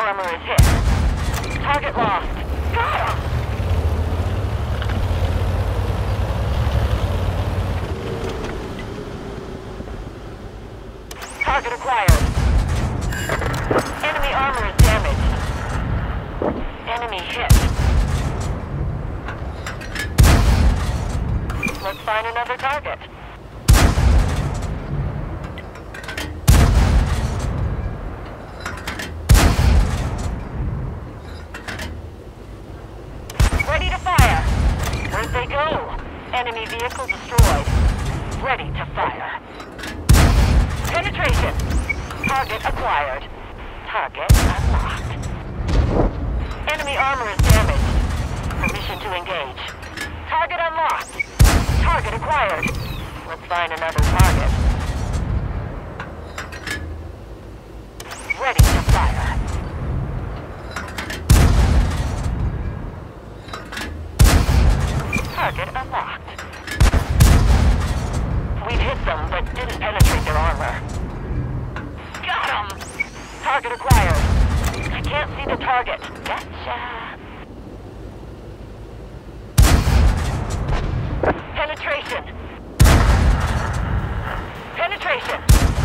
armor is hit. Target lost. Got him! Target acquired. Enemy armor is damaged. Enemy hit. Let's find another target. Ready to fire. Where'd they go? Enemy vehicle destroyed. Ready to fire. Penetration. Target acquired. Target unlocked. Enemy armor is damaged. Permission to engage. Target unlocked. Target acquired. Let's find another target. Ready to fire. Target unlocked. We've hit them, but didn't penetrate their armor. Got 'em! Target acquired. I can't see the target. Gotcha. Penetration. Penetration.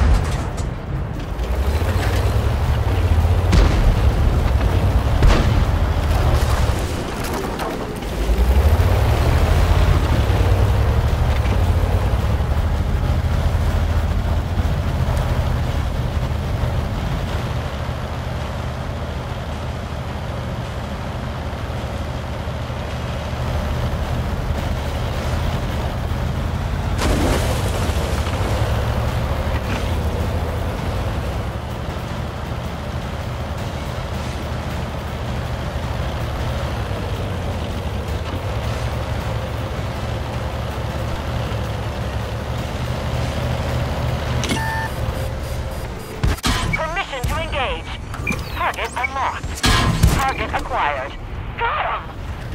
Target unlocked. Target acquired. Got 'em!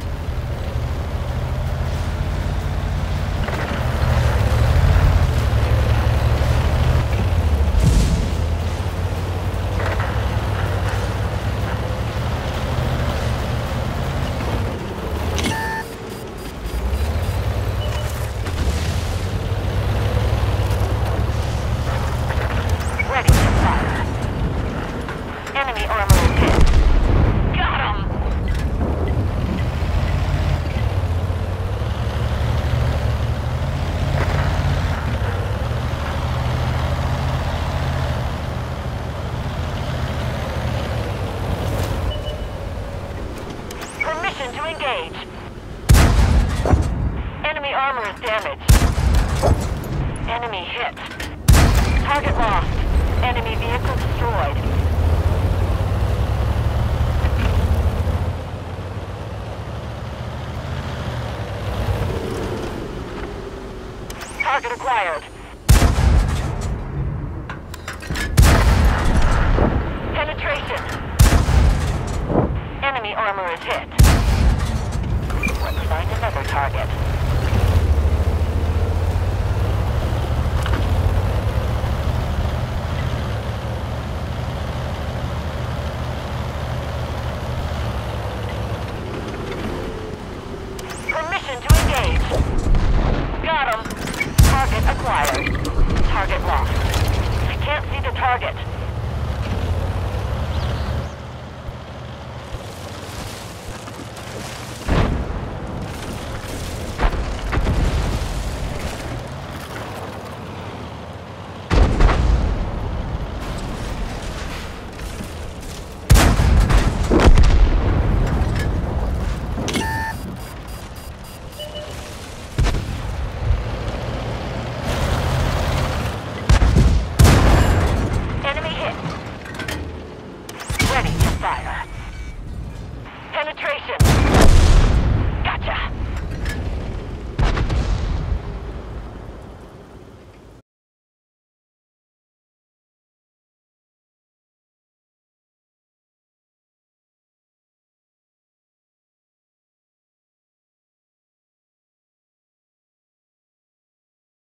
Ready to fire. Enemy armor is hit. Got 'em! Permission to engage. Enemy armor is damaged. Enemy hit. Target lost. Enemy vehicle destroyed. Target acquired. Penetration. Enemy armor is hit. Let's find another target. Permission to engage. Got 'em. Target acquired. Target lost. I can't see the target.